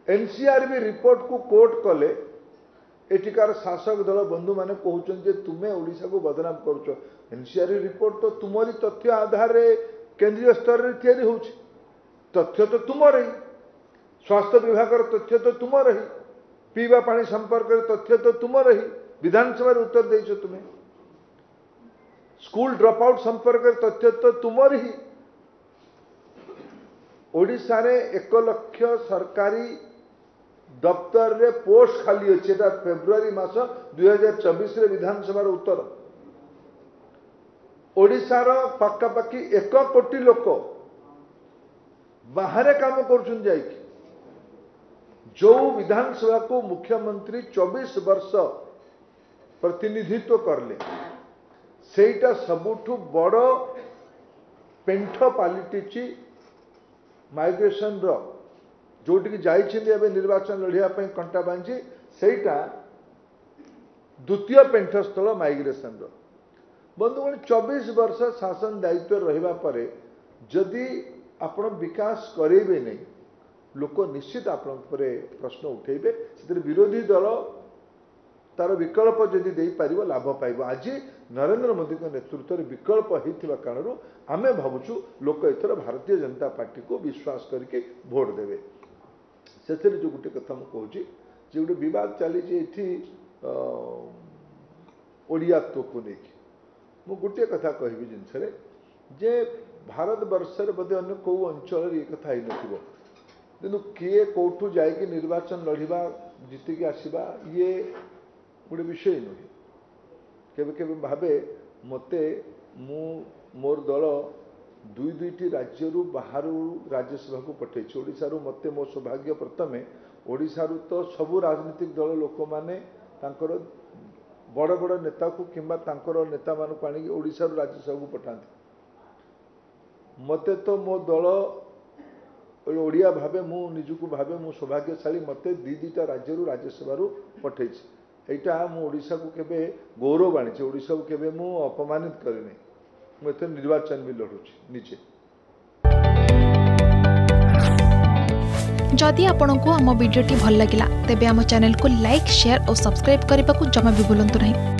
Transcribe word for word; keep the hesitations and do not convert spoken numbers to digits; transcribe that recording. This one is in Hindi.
एनसीआरबी रिपोर्ट को कोर्ट कले एटिकार शासक दल बंधु माने कहते तुम्हें ओडिशा को बदनाम करुच। एनसीआरबी रिपोर्ट तो तुमरी तथ्य आधार केंद्रीय स्तर में तैयारी हो तथ्य तो तुमर ही स्वास्थ्य विभाग तथ्य तो तुमर ही पीवा पानी संपर्क तथ्य तो तुमर ही विधानसभा उत्तर देछ तुम्हें स्कूल ड्रॉप आउट संपर्क तथ्य तो तुमर ही ओडिशा रे एक लक्ष सरकारी दफ्तर रे पोस्ट खाली अच्छे फेब्रुआरी मास दुई हजार चौबीस विधानसभा उत्तर ओडिशा रो पाखापाखि एक कोटी लोक बाहर काम कर जो विधानसभा को मुख्यमंत्री चौबीस वर्ष प्रतिनिधित्व करले सेटा सबुठु बड़ पेंठ पालिटिची माइग्रेशन रो जोटि जाइए निर्वाचन लड़ाई कंटा बांझी सेटा द्वितीय पेंठस्थल माइग्रेशन रो बंधुगण चौबीस वर्ष शासन दायित्व रहिबा परे जदि आपण विकास करेबे नहीं लोक निश्चित आपण प्रश्न उठेबे से विरोधी दल तार विकल्प जदि दे पारिबो लाभ पाइबो। आज नरेंद्र मोदी के नेतृत्व में विकल्प होइथिबा कारणरू आमे भाबुछु लोक एथर भारतीय जनता पार्टी को विश्वास करके भोट देवे। से जो गोटे कथा मुझे कहूँ जो गोटे विवाद चली ओडियात्व को लेकिन मु गोटे कथा कहबी जिनस जे भारत वर्ष बोधे अन्य कौ अंचल ये कथा ही नथिबो किंतु किए कौठू जाइए निर्वाचन लड़िबा जीतिकी आसवा ये गोटे विषय नुहे केबे केबे भावे मते मु मोर दल दुई दुईटी राज्य बाहर राज्यसभा को पठे ओडिशा मते मो सौभाग्य प्रथमे ओडिशा तो सबू राजनीतिक दल लोक माने तांकर बड़ बड़ नेता को किंबा तांकर नेता मानक आनी ओडिशा राज्यसभा को पठाते मते तो मो दल ओडिया भावे मु निजुक भावे मु सौभाग्यशाली मते दी दीटा राज्य राज्यसभा पठे यहाँ मु ओडिशा को केबे गौरव आनी ओडिशा को केबे मु अपमानित करेनि मुझे निर्वाचन भी लड़ुची निजे। जदि आपंक आम भिडी भल लगा तेब आम चैनल को लाइक शेयर और सब्सक्राइब करने को जमा भी भूलु नहीं।